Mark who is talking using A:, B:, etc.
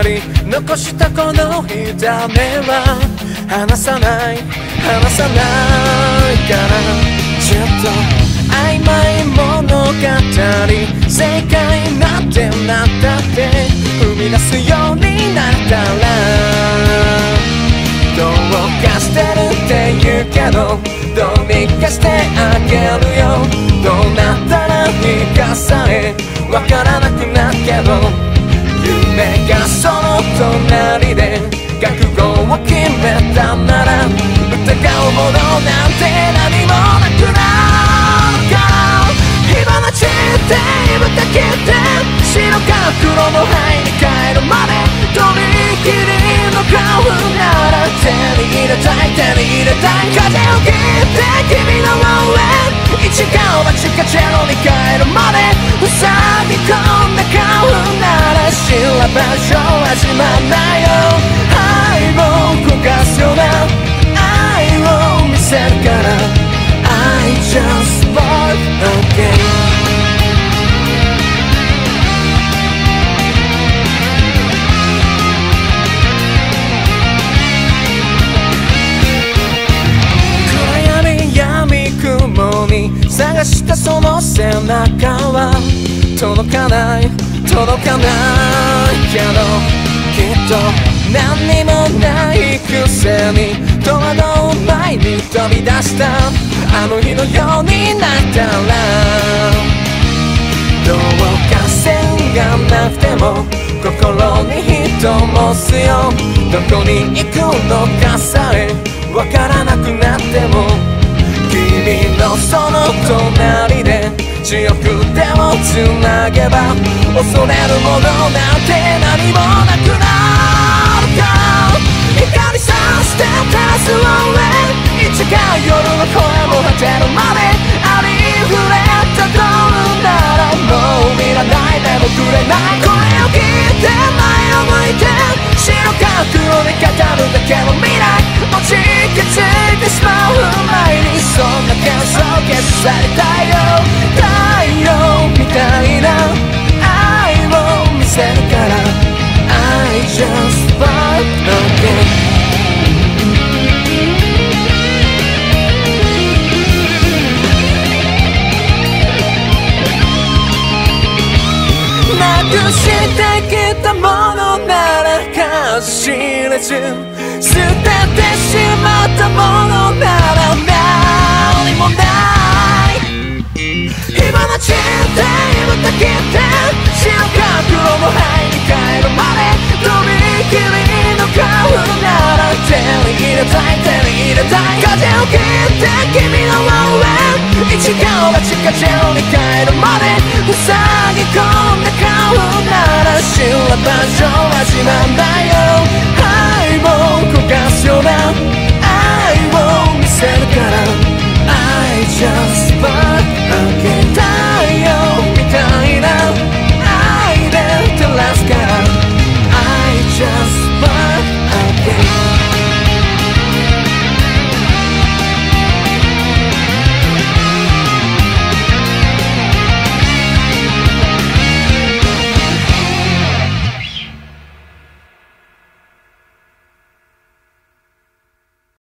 A: り残したこの痛みは離さないからちょっと曖昧物語正解なんてなったって踏み出すようになったらどうかしてるって言うけどどうにかしてあげるよどうなったらいいかさえわからなくなるけど夢がその隣で覚悟を決めたなら疑うものなんて何もなくなるから今のちって今だけで白か黒の灰に変えるまでとびきりの顔なら手に入れたい風を切って君の上一か八かゼロに変えるまで塞ぎ込んだ顔なら知ら場所始まんないよ愛を焦がすような愛を見せるから I just want again探したその背中は届かないけどきっと何にもないくせに戸惑う前に飛び出したあの日のようになったらどうか線がなくても心に人もすよどこに行くのかさえわからなくなっても君のその隣で強く手をつなげば恐れるものなんて何もなくなるから光さして照らす上いつか夜の声も果てるまでありふれたドルならもう見らないでもくれない声を聞いて前を向いて白か黒に語るだけの未来落ち気づいてしまう前にそんな幻想消されたいよ太陽みたいな愛を見せるから I just want againなくしてきたものなら数知れず捨ててしまったものなら何もない今のちって今だけで白か黒の灰に変えるまでとびきりの顔なら手に入れたい風を切って君の上一か八かゼロに変えるまで塞ぎ込んだ顔なら知ら場所始まんだ